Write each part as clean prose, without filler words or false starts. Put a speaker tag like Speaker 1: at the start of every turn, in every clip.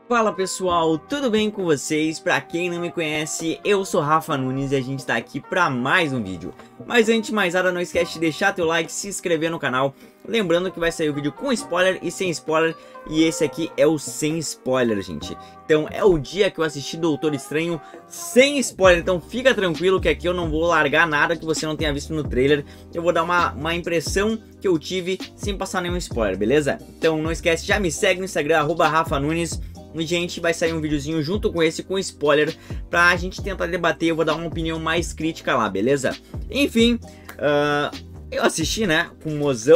Speaker 1: Fala pessoal, tudo bem com vocês? Pra quem não me conhece, eu sou Rafa Nunes e a gente tá aqui pra mais um vídeo. Mas antes de mais nada, não esquece de deixar teu like, se inscrever no canal. Lembrando que vai sair o vídeo com spoiler e sem spoiler, e esse aqui é o sem spoiler, gente. Então é o dia que eu assisti Doutor Estranho sem spoiler, então fica tranquilo que aqui eu não vou largar nada que você não tenha visto no trailer. Eu vou dar uma impressão que eu tive sem passar nenhum spoiler, beleza? Então não esquece, já me segue no Instagram, @RafaNunes. E, gente, vai sair um videozinho junto com esse, com spoiler, pra gente tentar debater. Eu vou dar uma opinião mais crítica lá, beleza? Enfim, eu assisti, né, com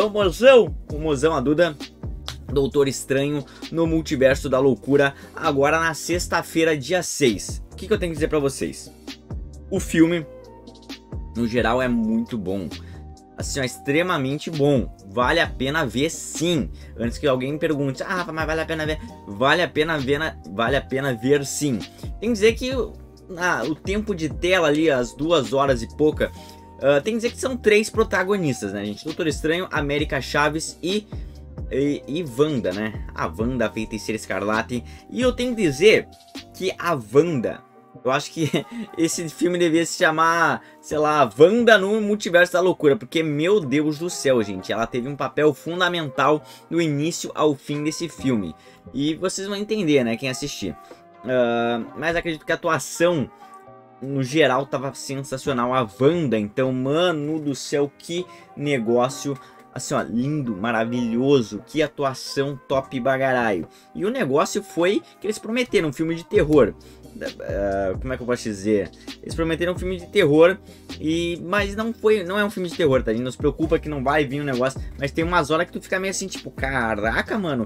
Speaker 1: o mozão, a Duda, Doutor Estranho no Multiverso da Loucura, agora na sexta-feira, dia 6. O que eu tenho que dizer pra vocês? O filme, no geral, é muito bom. Assim, ó, extremamente bom. Vale a pena ver, sim. Antes que alguém me pergunte, ah, mas vale a pena ver? Vale a pena ver, sim. Tem que dizer que o tempo de tela ali, as 2 horas e pouca, tem que dizer que são 3 protagonistas, né, gente? Doutor Estranho, América Chaves e Wanda, né? A Wanda, a Feiticeira Escarlate. E eu tenho que dizer que a Wanda, eu acho que esse filme devia se chamar, sei lá, Wanda no Multiverso da Loucura, porque, meu Deus do céu, gente, ela teve um papel fundamental do início ao fim desse filme. E vocês vão entender, né, quem assistir. Mas acredito que a atuação, no geral, tava sensacional. A Wanda, então, mano do céu, que negócio, assim, ó, lindo, maravilhoso, que atuação top bagaraio. E o negócio foi que eles prometeram um filme de terror. Como é que eu posso dizer? Eles prometeram um filme de terror, mas não é um filme de terror, tá? A gente não se preocupa que não vai vir um negócio, mas tem umas horas que tu fica meio assim, tipo, caraca, mano.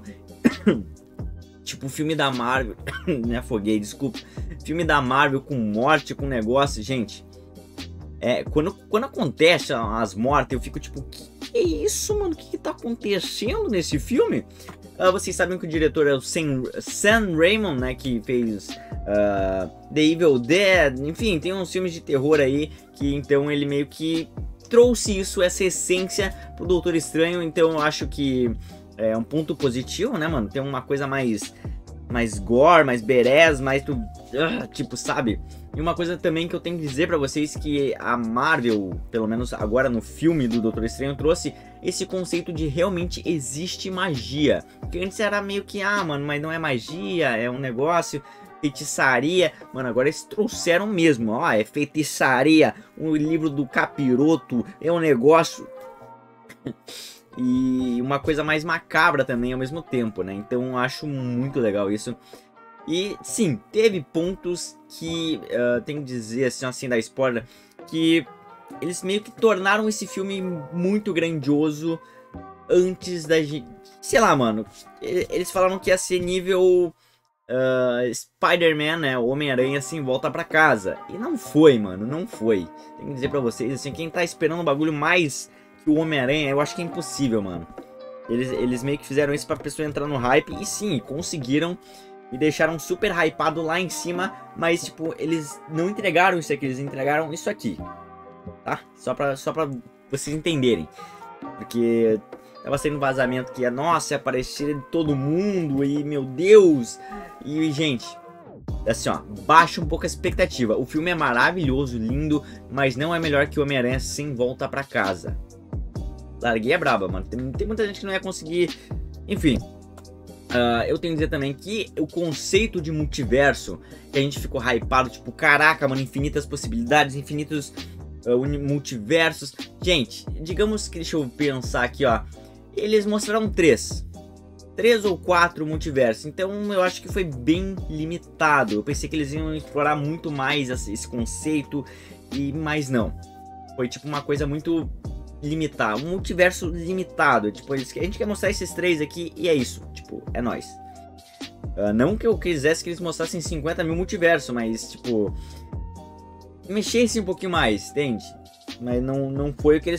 Speaker 1: Tipo, filme da Marvel. Me afoguei, desculpa. Filme da Marvel com morte, com negócio, gente. Quando acontece as mortes, eu fico tipo, que é isso, mano? O que tá acontecendo nesse filme? Vocês sabem que o diretor é o Sam Raimi, né, que fez The Evil Dead, enfim, tem uns filmes de terror aí, que então ele meio que trouxe essa essência pro Doutor Estranho, então eu acho que é um ponto positivo, né, mano, tem uma coisa mais gore, mais badass, mais tipo, sabe? E uma coisa também que eu tenho que dizer pra vocês, que a Marvel, pelo menos agora no filme do Doutor Estranho, trouxe esse conceito de realmente existe magia. Porque antes era meio que, mano, mas não é magia, é um negócio, feitiçaria. Mano, agora eles trouxeram mesmo, ó, é feitiçaria, o livro do capiroto, é um negócio... E uma coisa mais macabra também ao mesmo tempo, né? Então eu acho muito legal isso. E sim, teve pontos que tem que dizer assim da spoiler, que eles meio que tornaram esse filme muito grandioso antes da gente... Sei lá, mano. Eles falaram que ia ser nível Spider-Man, né? O Homem-Aranha, assim, volta pra casa. E não foi, mano, não foi. Tem que dizer pra vocês, assim, quem tá esperando um bagulho mais que o Homem-Aranha, eu acho que é impossível, mano. Eles meio que fizeram isso pra pessoa entrar no hype, e sim, conseguiram. E deixaram super hypado lá em cima, mas, tipo, eles não entregaram isso aqui, eles entregaram isso aqui, tá? Só pra vocês entenderem. Porque tava sendo vazamento que nossa, ia aparecer de todo mundo, e meu Deus. E, gente, assim, ó, baixa um pouco a expectativa. O filme é maravilhoso, lindo, mas não é melhor que o Homem-Aranha sem volta pra casa. Larguei a braba, mano. Tem muita gente que não ia conseguir. Enfim. Eu tenho que dizer também que o conceito de multiverso, que a gente ficou hypado, tipo, caraca, mano, infinitas possibilidades, infinitos multiversos. Gente, digamos que, deixa eu pensar aqui, ó, eles mostraram 3 ou 4 multiversos, então eu acho que foi bem limitado. Eu pensei que eles iam explorar muito mais esse conceito, mas não. Foi tipo uma coisa muito limitar, um multiverso limitado, tipo, a gente quer mostrar esses 3 aqui e é isso, tipo, é nóis. Não que eu quisesse que eles mostrassem 50 mil multiversos, mas, tipo, mexesse um pouquinho mais, entende? Mas não foi o que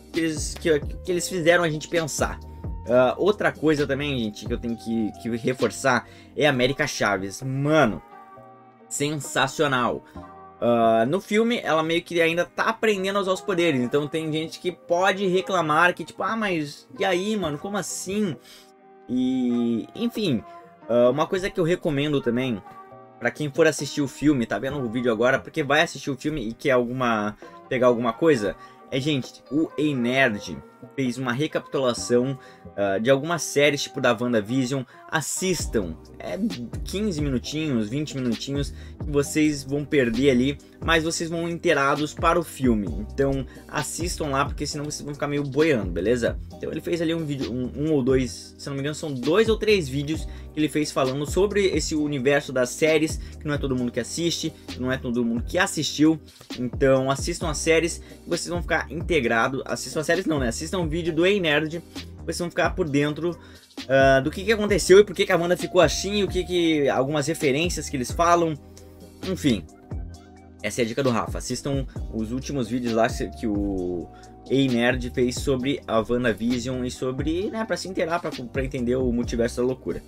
Speaker 1: eles fizeram a gente pensar. Outra coisa também, gente, que eu tenho que reforçar é a América Chaves. Mano, sensacional. No filme, ela meio que ainda tá aprendendo a usar os poderes. Então tem gente que pode reclamar que tipo, mas e aí, mano, como assim? E, enfim, Uma coisa que eu recomendo também, pra quem for assistir o filme, tá vendo o vídeo agora, porque vai assistir o filme e quer pegar alguma coisa, gente, o Ei Nerd fez uma recapitulação de algumas séries tipo da WandaVision. Assistam, 15 minutinhos, 20 minutinhos que vocês vão perder ali, mas vocês vão inteirados para o filme. Então assistam lá, porque senão vocês vão ficar meio boiando, beleza? Então ele fez ali um vídeo, um ou dois, se não me engano são 2 ou 3 vídeos que ele fez falando sobre esse universo das séries, que não é todo mundo que assiste, não é todo mundo que assistiu. Então assistam as séries e vocês vão ficar integrados. Assistam as séries não, né? Assistam o vídeo do Ei Nerd, vocês vão ficar por dentro do que aconteceu e por que a Wanda ficou assim, algumas referências que eles falam, enfim. Essa é a dica do Rafa. Assistam os últimos vídeos lá que o Ei Nerd fez sobre a WandaVision e sobre, né, pra se inteirar, pra entender o multiverso da loucura.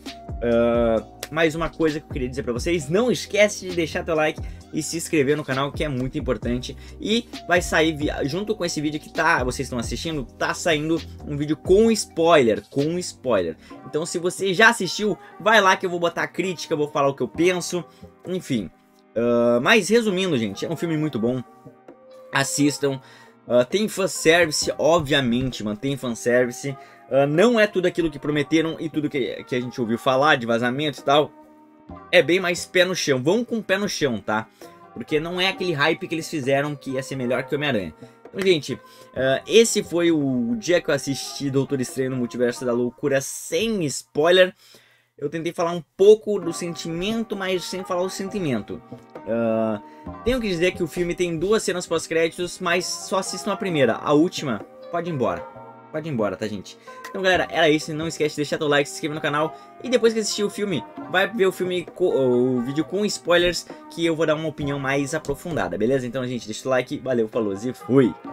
Speaker 1: Mais uma coisa que eu queria dizer pra vocês, não esquece de deixar teu like e se inscrever no canal, que é muito importante. E vai sair, junto com esse vídeo que vocês estão assistindo, tá saindo um vídeo com spoiler, Então se você já assistiu, vai lá que eu vou botar crítica, vou falar o que eu penso, enfim. Mas resumindo, gente, é um filme muito bom, assistam. Tem fanservice, obviamente, mantém fanservice. Não é tudo aquilo que prometeram e tudo que a gente ouviu falar de vazamento e tal. É bem mais pé no chão, vão com o pé no chão, tá? Porque não é aquele hype que eles fizeram que ia ser melhor que o Homem-Aranha. Então, gente, esse foi o dia que eu assisti Doutor Estranho no Multiverso da Loucura sem spoiler. Eu tentei falar um pouco do sentimento, mas sem falar o sentimento. Tenho que dizer que o filme tem 2 cenas pós-créditos, mas só assistam a primeira. A última, pode ir embora. Pode ir embora, tá, gente? Então, galera, era isso. Não esquece de deixar teu like, se inscrever no canal. E depois que assistir o filme, vai ver o vídeo com spoilers, que eu vou dar uma opinião mais aprofundada, beleza? Então, gente, deixa o like. Valeu, falou e fui!